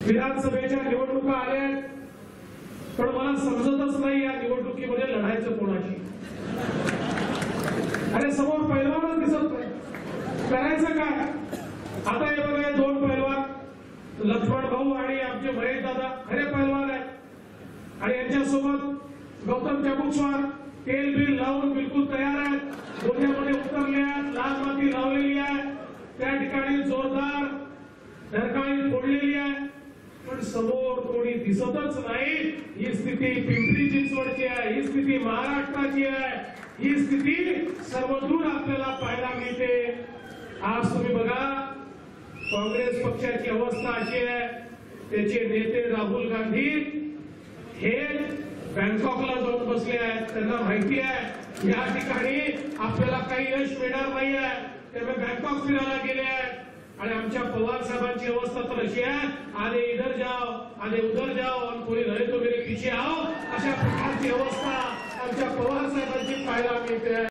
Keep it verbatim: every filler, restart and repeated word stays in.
विधानसभेच्या निवडणुका आल्या, पण मला समजतच नाही या निवडणुकीमध्ये लढायचं कोणाशी। अरे समोर पैलवानच दिसत नाही, करायचं काय? आता हे बघा, दोन पैलवान लक्ष्मण भाऊ आणि आमचे महेश दादा खरे पैलवान आहेत आणि यांच्यासोबत गौतम चाबुकस्वार तेल बिल लावून बिलकुल तयार आहेत, गोठ्यामध्ये उतरले आहेत, लाल माती लावलेली आहे, त्या ठिकाणी जोरदार धरकाळी फोडलेली आहे, पण समोर कोणी दिसतच नाही। ही स्थिती पिंपरी चिंचवडची आहे, ही स्थिती महाराष्ट्राची आहे, ही स्थिती सर्वदूर आपल्याला पाहायला मिळते। आज तुम्ही बघा, काँग्रेस पक्षाची अवस्था अशी आहे, त्याचे नेते राहुल गांधी हे बँकॉकला जाऊन बसले आहेत। त्यांना माहिती आहे या ठिकाणी आपल्याला काही यश मिळणार नाही आहे, त्यामुळे बँकॉक फिरायला गेले आहेत। आणि आमच्या पवार साहेबांची अवस्था तर अशी आहे, आधे इधर जाओ आधे उधर जाओ आणि कोणी रहे तो मेरे पीछे आओ, अशा प्रकारची अवस्था आमच्या पवार साहेबांची पाहायला मिळते।